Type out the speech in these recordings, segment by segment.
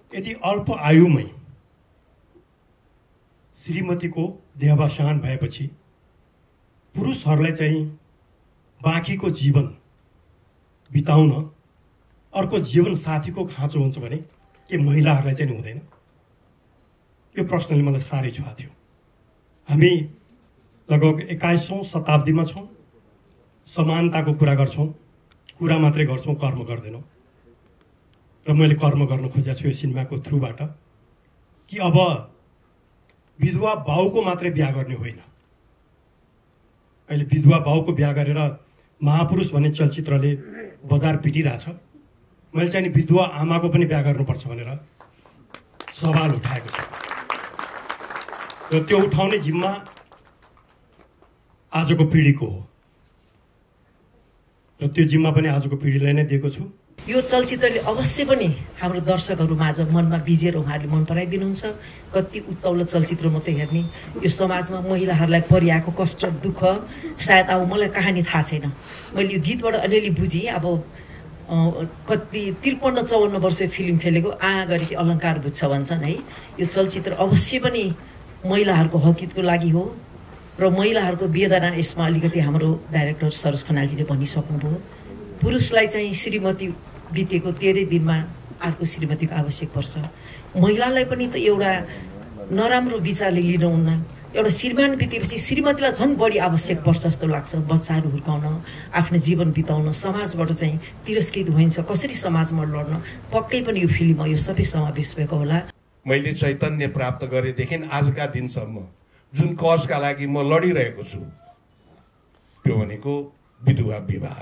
यति अल्प आयुमै श्रीमतीको देहावसान भएपछि पुरुषहरूलाई चाहिँ बाँकीको जीवन बिताउन अर्को जीवन साथीको खाँचो हुन्छ भने के महिलाहरूलाई चाहिँ हुँदैन? यो प्रश्नले मलाई साह्रै छुवा थियो। हामी लगभग 21औं शताब्दीमा छौँ। समानताको कुरा गर्छौँ, कुरा मात्रै गर्छौँ, कर्म गर्दैनौँ। र मैले कर्म गर्न खोजेको छु यो सिनेमाको थ्रुबाट कि अब विधवा बाउको मात्रै बिहा गर्ने होइन। अहिले विधवा बाउको बिहा गरेर महापुरुष भन्ने चलचित्रले बजार पिटिरहेछ। मैले चाहिँ विधवा आमाको पनि बिहा गर्नुपर्छ भनेर सवाल उठाएको छु र त्यो उठाउने जिम्मा आजको पिढीको हो र त्यो जिम्मा पनि आजको पिढीलाई नै दिएको छु। यो चलचित्रले अवश्य पनि हाम्रो दर्शकहरू माझ मनमा बिजेर उहाँहरूले मन पराइदिनुहुन्छ। कति उत्तौलो चलचित्र मात्रै हेर्ने, यो समाजमा महिलाहरूलाई परिआएको कष्ट दुःख सायद अब मलाई कहानी थाहा छैन। मैले यो गीतबाट अलिअलि बुझेँ। अब कति 53-54 वर्ष फिल्म खेलेको गरेकी अलङ्कार बुझ्छ भन्छन् है। यो चलचित्र अवश्य पनि महिलाहरूको हकितको लागि हो र महिलाहरूको वेदना यसमा अलिकति हाम्रो डाइरेक्टर सरोज खनालजीले भनिसक्नुभयो। पुरुषलाई चाहिँ श्रीमती बितेको 13 दिनमा अर्को श्रीमतीको आवश्यक पर्छ। महिलालाई पनि चाहिँ एउटा नराम्रो विचारले लिनुहुन्न। एउटा श्रीमान बितेपछि श्रीमतीलाई झन् बढी आवश्यक पर्छ जस्तो लाग्छ। बच्चाहरू हुर्काउन, आफ्नो जीवन बिताउन, समाजबाट चाहिँ तिरस्कृत हुन्छ कसरी समाजमा लड्न, पक्कै पनि यो फिल्ममा यो सबै समावेश भएको होला। मैले चैतन्य प्राप्त गरेदेखि आजका दिनसम्म जुन कजका लागि म लडिरहेको छु त्यो भनेको विधवा विवाह।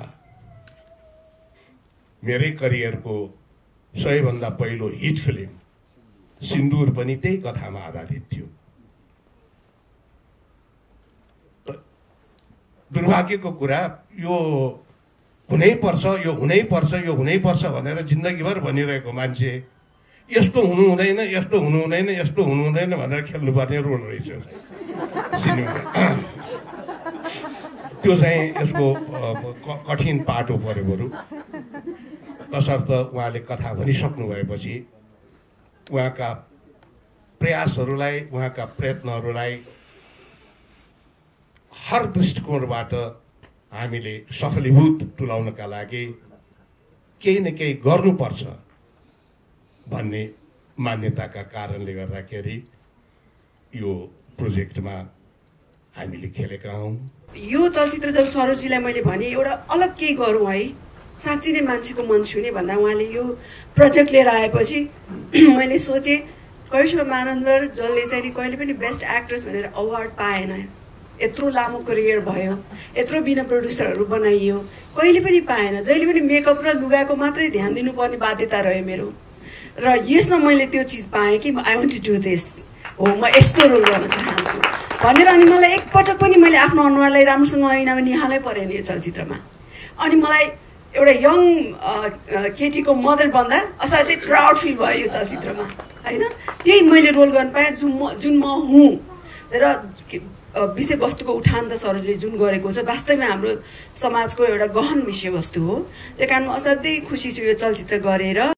मेरै करियरको सबैभन्दा पहिलो हिट फिल्म सिन्दुर पनि त्यही कथामा आधारित थियो। दुर्भाग्यको कुरा यो हुनैपर्छ, यो हुनैपर्छ, यो हुनैपर्छ भनेर जिन्दगीभर भनिरहेको मान्छे यस्तो हुनु हुँदैन, यस्तो हुनु हुँदैन, यस्तो हुनु हुँदैन भनेर खेल्नुपर्ने रोल रहेछ सिनेमा। त्यो चाहिँ यसको कठिन पाटो पर्यो बरु। तसर्थ उहाँले कथा भनिसक्नु भएपछि उहाँका प्रयासहरूलाई, उहाँका प्रयत्नहरूलाई हर दृष्टिकोणबाट हामीले सफलीभूत तुल्याउनका लागि केही न केही गर्नुपर्छ भन्ने मान्यताका कारणले गर्दाखेरि यो प्रोजेक्टमा हामीले खेलेका हौँ। यो चलचित्र जब सरोजीलाई मैले भने एउटा अलग केही गरौँ है, साँच्ची नै मान्छेको मन छुने भन्दा उहाँले यो प्रोजेक्ट लिएर आएपछि मैले सोचेँ करिश्मा मानन्दर जसले चाहिँ कहिले पनि बेस्ट एक्ट्रेस भनेर अवार्ड पाएन, यत्रो लामो करियर भयो, यत्रो बिना प्रड्युसरहरू बनाइयो, कहिले पनि पाएन। जहिले पनि मेकअप र लुगाको मात्रै ध्यान दिनुपर्ने बाध्यता रह्यो मेरो। र यसमा मैले त्यो चिज पाएँ कि I want to do this, हो म यस्तो रोल गर्न चाहन्छु भनेर। अनि मलाई एकपटक पनि मैले आफ्नो अनुहारलाई राम्रोसँग ऐनामा निहालै परेन यो चलचित्रमा। अनि मलाई एउटा यङ केटीको मदर बन्दा असाध्यै प्राउड फिल भयो यो चलचित्रमा होइन। त्यही मैले रोल गर्न पाएँ जुन म हुँ। र विषयवस्तुको उठान त सरोजले जुन गरेको छ वास्तवमा हाम्रो समाजको एउटा गहन विषयवस्तु हो। त्यही कारण म असाध्यै खुसी छु यो चलचित्र गरेर।